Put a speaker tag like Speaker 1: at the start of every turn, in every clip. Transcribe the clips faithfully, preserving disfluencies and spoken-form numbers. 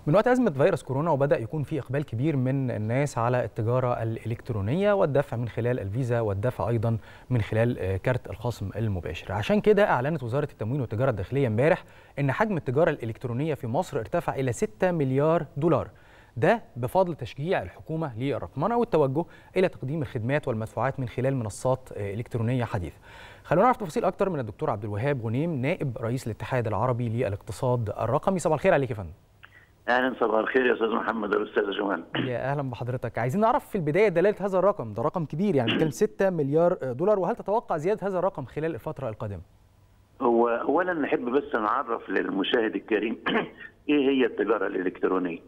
Speaker 1: من وقت أزمة فيروس كورونا وبدأ يكون في إقبال كبير من الناس على التجارة الإلكترونية والدفع من خلال الفيزا والدفع أيضا من خلال كارت الخصم المباشر. عشان كده أعلنت وزارة التموين والتجارة الداخلية امبارح إن حجم التجارة الإلكترونية في مصر ارتفع إلى ستة مليار دولار. ده بفضل تشجيع الحكومة للرقمنة والتوجه إلى تقديم الخدمات والمدفوعات من خلال منصات إلكترونية حديثة. خلونا نعرف تفاصيل أكتر من الدكتور عبد الوهاب غنيم نائب رئيس الاتحاد العربي للاقتصاد الرقمي. صباح الخير عليك يا فندم.
Speaker 2: اهلا، صباح الخير يا استاذ محمد والاستاذ جمال.
Speaker 1: يا اهلا بحضرتك. عايزين نعرف في البدايه دلاله هذا الرقم، ده رقم كبير يعني بنتكلم ستة مليار دولار، وهل تتوقع زياده هذا الرقم خلال الفتره القادمه؟
Speaker 2: هو اولا نحب بس نعرف للمشاهد الكريم ايه هي التجاره الالكترونيه؟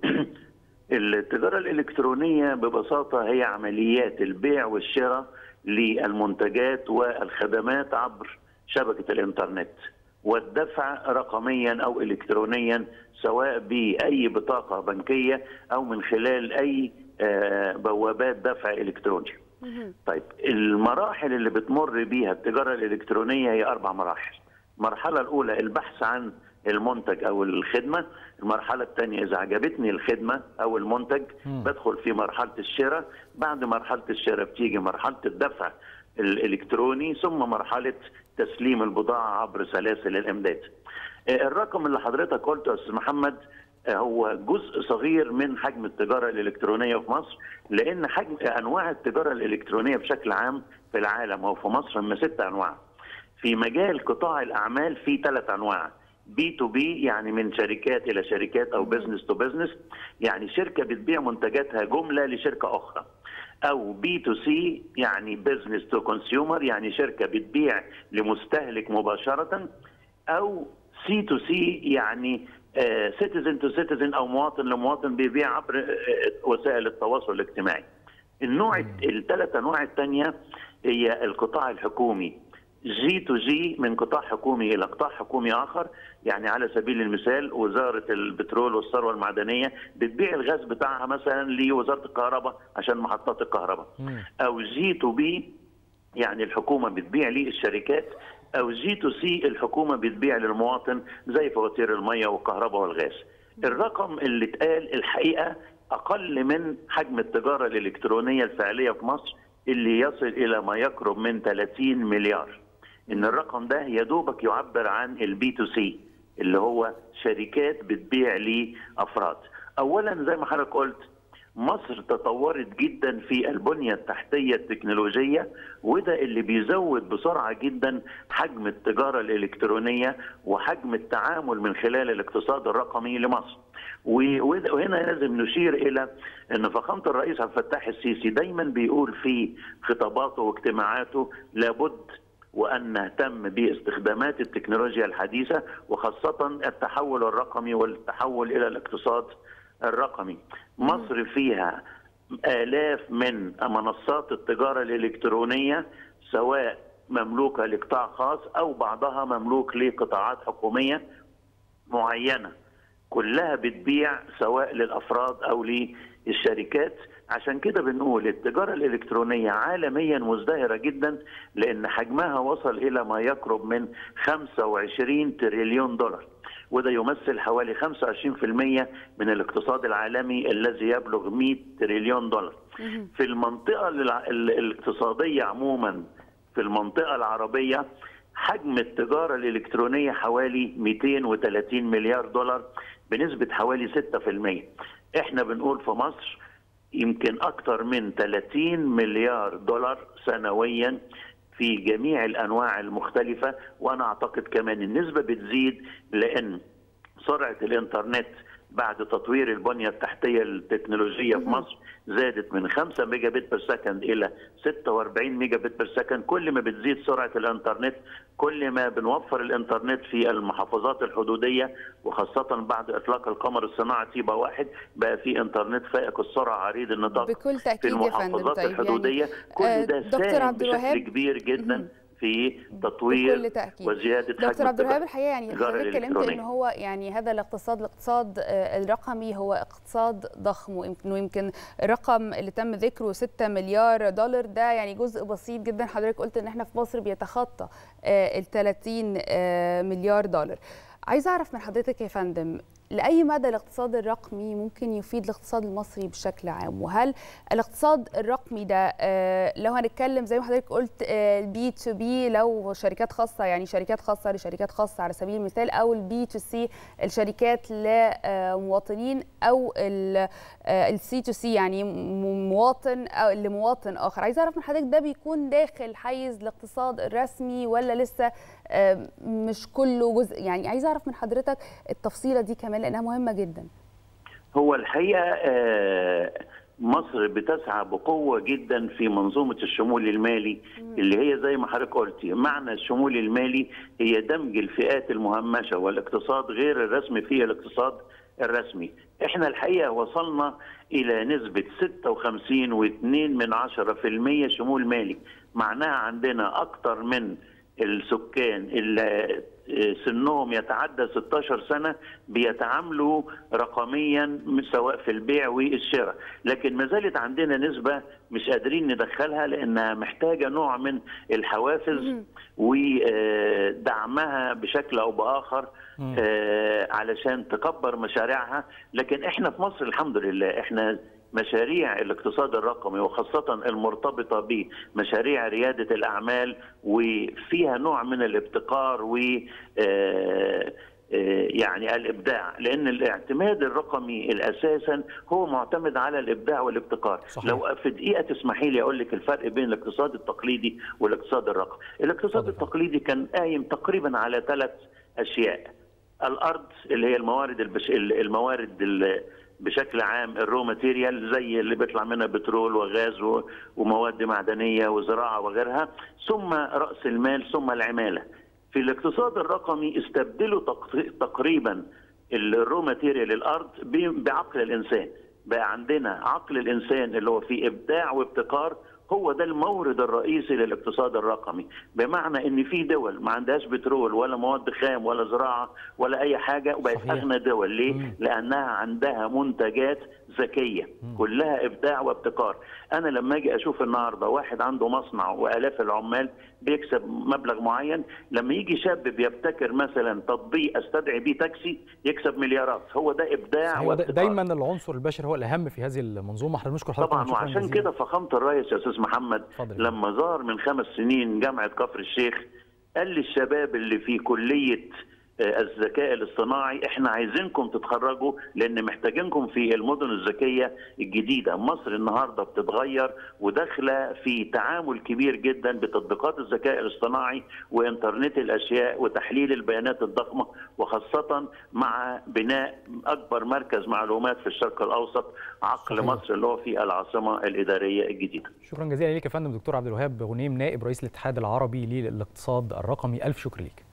Speaker 2: التجاره الالكترونيه ببساطه هي عمليات البيع والشراء للمنتجات والخدمات عبر شبكه الانترنت، والدفع رقميا او الكترونيا سواء باي بطاقه بنكيه او من خلال اي بوابات دفع الكتروني. طيب المراحل اللي بتمر بيها التجاره الالكترونيه هي اربع مراحل. المرحله الاولى البحث عن المنتج او الخدمه، المرحله الثانيه اذا عجبتني الخدمه او المنتج بدخل في مرحله الشراء، بعد مرحله الشراء بتيجي مرحله الدفع الالكتروني، ثم مرحله تسليم البضاعه عبر سلاسل الامداد. الرقم اللي حضرتك قلته يا استاذ محمد هو جزء صغير من حجم التجاره الالكترونيه في مصر، لان حجم انواع التجاره الالكترونيه بشكل عام في العالم وفي مصر هم ست انواع. في مجال قطاع الاعمال في ثلاث انواع: بي تو بي يعني من شركات الى شركات او بزنس تو بزنس، يعني شركه بتبيع منتجاتها جمله لشركه اخرى، او بي تو سي يعني بزنس تو كونسيومر يعني شركه بتبيع لمستهلك مباشره، او سي تو سي يعني سيتيزن تو سيتيزن او مواطن لمواطن بيبيع عبر وسائل التواصل الاجتماعي. النوع الثلاث انواع الثانيه هي القطاع الحكومي، جي تو جي من قطاع حكومي الى قطاع حكومي اخر، يعني على سبيل المثال وزاره البترول والثروه المعدنيه بتبيع الغاز بتاعها مثلا لوزاره الكهرباء عشان محطات الكهرباء. او جي تو بي يعني الحكومه بتبيع للشركات، او جي تو سي الحكومه بتبيع للمواطن زي فواتير الميه والكهرباء والغاز. الرقم اللي اتقال الحقيقه اقل من حجم التجاره الالكترونيه الفعليه في مصر اللي يصل الى ما يقرب من ثلاثين مليار. ان الرقم ده يا دوبك يعبر عن البي تو سي اللي هو شركات بتبيع لافراد. اولا زي ما حضرتك قلت مصر تطورت جدا في البنيه التحتيه التكنولوجيه، وده اللي بيزود بسرعه جدا حجم التجاره الالكترونيه وحجم التعامل من خلال الاقتصاد الرقمي لمصر. وهنا لازم نشير الى ان فخامه الرئيس عبد الفتاح السيسي دايما بيقول في خطاباته واجتماعاته لابد وأن نهتم باستخدامات التكنولوجيا الحديثة، وخاصة التحول الرقمي والتحول إلى الاقتصاد الرقمي. مصر فيها آلاف من منصات التجارة الإلكترونية سواء مملوكة لقطاع خاص أو بعضها مملوك لقطاعات حكومية معينة، كلها بتبيع سواء للأفراد أو للشركات. عشان كده بنقول التجارة الإلكترونية عالميا مزدهرة جدا، لأن حجمها وصل إلى ما يقرب من خمسة وعشرين تريليون دولار، وده يمثل حوالي خمسة وعشرين بالمئة من الاقتصاد العالمي الذي يبلغ مئة تريليون دولار. في المنطقة الاقتصادية عموما في المنطقة العربية حجم التجارة الإلكترونية حوالي مئتين وثلاثين مليار دولار بنسبة حوالي ستة بالمئة. احنا بنقول في مصر يمكن أكثر من ثلاثين مليار دولار سنويا في جميع الأنواع المختلفة، وأنا أعتقد كمان النسبة بتزيد لأن سرعة الإنترنت بعد تطوير البنية التحتية التكنولوجية في مصر زادت من خمسة ميجا بت بير سكند إلى ستة وأربعين ميجا بت بير سكند. كل ما بتزيد سرعة الإنترنت كل ما بنوفر الإنترنت في المحافظات الحدودية، وخاصة بعد إطلاق القمر الصناعي تيبا واحد بقى في إنترنت فائق السرعة عريض النطاق
Speaker 3: بكل تأكيد
Speaker 2: في المحافظات
Speaker 3: طيب
Speaker 2: الحدودية. يعني كل ده ساهم بشكل كبير جدا في تطوير وزياده حجم
Speaker 3: دكتور عبد الوهاب. الحقيقه يعني حضرتك اتكلمت ان هو يعني هذا الاقتصاد الاقتصاد الرقمي هو اقتصاد ضخم، وانه يمكن الرقم اللي تم ذكره ستة مليار دولار ده يعني جزء بسيط جدا. حضرتك قلت ان احنا في مصر بيتخطى ال ثلاثين مليار دولار. عايز اعرف من حضرتك يا فندم لأي مدى الاقتصاد الرقمي ممكن يفيد الاقتصاد المصري بشكل عام؟ وهل الاقتصاد الرقمي ده لو هنتكلم زي ما حضرتك قلت البي تو بي، لو شركات خاصة يعني شركات خاصة لشركات خاصة على سبيل المثال، أو البي تو سي الشركات لمواطنين، أو السي تو سي يعني مواطن أو لمواطن آخر، عايز أعرف من حضرتك ده بيكون داخل حيز الاقتصاد الرسمي ولا لسه مش كله جزء؟ يعني عايز أعرف من حضرتك التفصيلة دي كمان لأنها مهمة جدا.
Speaker 2: هو الحقيقة مصر بتسعى بقوة جدا في منظومة الشمول المالي اللي هي زي ما حضرتك قلتي. معنى الشمول المالي هي دمج الفئات المهمشة والاقتصاد غير الرسمي في الاقتصاد الرسمي. احنا الحقيقة وصلنا إلى نسبة ستة وخمسين فاصلة اثنين من عشرة بالمئة شمول مالي، معناها عندنا أكثر من السكان اللي سنهم يتعدى ستة عشر سنة بيتعاملوا رقميا سواء في البيع والشراء، لكن ما زالت عندنا نسبة مش قادرين ندخلها لأنها محتاجة نوع من الحوافز ودعمها بشكل أو بآخر علشان تكبر مشاريعها. لكن احنا في مصر الحمد لله احنا مشاريع الاقتصاد الرقمي وخاصة المرتبطة بمشاريع ريادة الأعمال وفيها نوع من الابتكار و يعني الإبداع، لأن الاعتماد الرقمي الأساسا هو معتمد على الإبداع والابتكار. صحيح. لو في دقيقة تسمحي لي أقول لك الفرق بين الاقتصاد التقليدي والاقتصاد الرقمي. الاقتصاد صحيح. التقليدي كان قايم تقريبا على ثلاث أشياء: الأرض اللي هي الموارد البش... الموارد ال... بشكل عام الرو ماتيريال زي اللي بيطلع منها بترول وغاز ومواد معدنيه وزراعه وغيرها، ثم راس المال، ثم العماله. في الاقتصاد الرقمي استبدلوا تقريبا الرو ماتيريال الارض بعقل الانسان. بقى عندنا عقل الانسان اللي هو فيه ابداع وابتكار، هو ده المورد الرئيسي للاقتصاد الرقمي. بمعنى ان في دول ما عندهاش بترول ولا مواد خام ولا زراعه ولا اي حاجه وبقت اغنى دول. ليه؟ مم. لانها عندها منتجات ذكيه كلها ابداع وابتكار. انا لما اجي اشوف النهارده واحد عنده مصنع والاف العمال بيكسب مبلغ معين، لما يجي شاب بيبتكر مثلا تطبيق استدعي بيه تاكسي يكسب مليارات. هو ده ابداع وابتكار.
Speaker 1: دايما العنصر البشري هو الاهم في هذه المنظومه. احنا بنشكر حضرتك
Speaker 2: طبعا، وعشان كده فخامه الرئيس يا استاذ محمد فضل. لما زار من خمس سنين جامعه كفر الشيخ قال للشباب اللي في كليه الذكاء الاصطناعي احنا عايزينكم تتخرجوا لان محتاجينكم في المدن الذكيه الجديده. مصر النهارده بتتغير وداخله في تعامل كبير جدا بتطبيقات الذكاء الاصطناعي وانترنت الاشياء وتحليل البيانات الضخمه، وخاصه مع بناء اكبر مركز معلومات في الشرق الاوسط عقل صحيح. مصر اللي هو في العاصمه الاداريه الجديده.
Speaker 1: شكرا جزيلا ليك يا فندم دكتور عبد الوهاب غنيم، نائب رئيس الاتحاد العربي للاقتصاد الرقمي. الف شكر ليك.